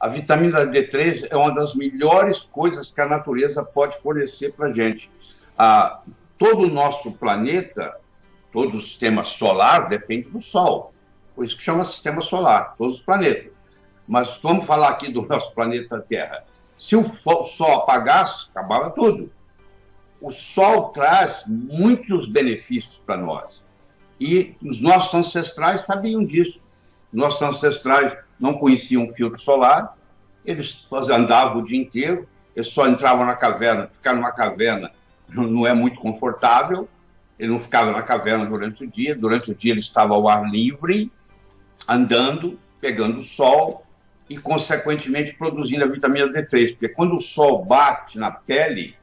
A vitamina D3 é uma das melhores coisas que a natureza pode fornecer para a gente. Todo o nosso planeta, todo o sistema solar depende do Sol. Por isso que chama sistema solar, todos os planetas. Mas vamos falar aqui do nosso planeta Terra. Se o Sol apagasse, acabava tudo. O Sol traz muitos benefícios para nós. E os nossos ancestrais sabiam disso. Nossos ancestrais não conheciam filtro solar, eles andavam o dia inteiro, eles só entravam na caverna. Ficar numa caverna não é muito confortável, ele não ficava na caverna durante o dia ele estava ao ar livre, andando, pegando o sol e, consequentemente, produzindo a vitamina D3, porque quando o sol bate na pele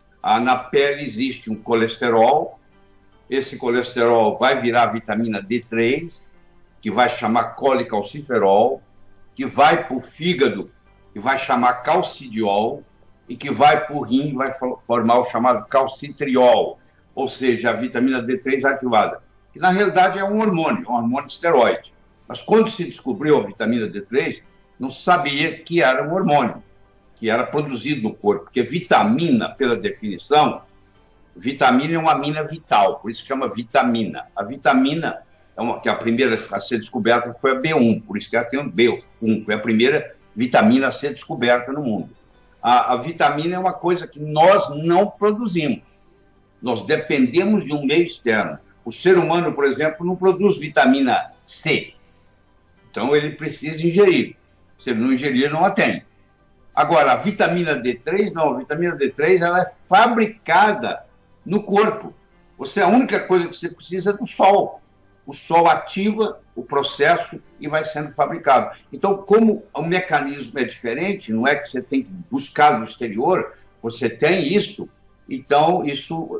existe um colesterol, esse colesterol vai virar vitamina D3, que vai chamar colecalciferol, que vai para o fígado e vai chamar calcidiol, e que vai para o rim e vai formar o chamado calcitriol, ou seja, a vitamina D3 ativada, que na realidade é um hormônio esteroide. Mas quando se descobriu a vitamina D3, não sabia que era um hormônio, que era produzido no corpo, porque vitamina, pela definição, vitamina é uma amina vital, por isso que chama vitamina. A vitamina, que a primeira a ser descoberta foi a B1, por isso que ela tem um B1, foi a primeira vitamina a ser descoberta no mundo. A vitamina é uma coisa que nós não produzimos. Nós dependemos de um meio externo. O ser humano, por exemplo, não produz vitamina C. Então, ele precisa ingerir. Se ele não ingerir, não a tem. Agora, a vitamina D3, não. A vitamina D3 ela é fabricada no corpo. A única coisa que você precisa é do sol. O sol ativa o processo e vai sendo fabricado. Então, como o mecanismo é diferente, não é que você tem que buscar no exterior, você tem isso, então isso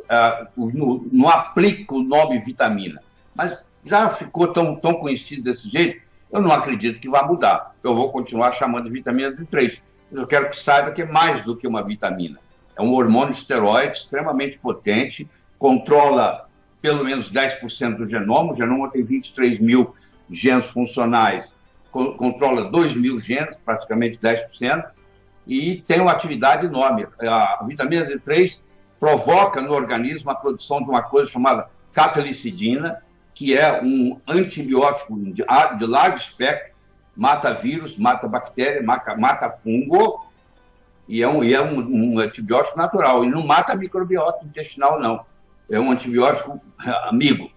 não aplica o nome vitamina. Mas já ficou tão conhecido desse jeito, eu não acredito que vá mudar. Eu vou continuar chamando de vitamina D3. Eu quero que saiba que é mais do que uma vitamina. É um hormônio esteroide extremamente potente, controla pelo menos 10% do genoma. O genoma tem 23 mil genes funcionais, controla 2 mil genes, praticamente 10%, e tem uma atividade enorme. A vitamina D3 provoca no organismo a produção de uma coisa chamada catelicidina, que é um antibiótico de largo espectro, mata vírus, mata bactéria, mata fungo, e é um antibiótico natural, e não mata a microbiota intestinal, não. É um antibiótico amigo.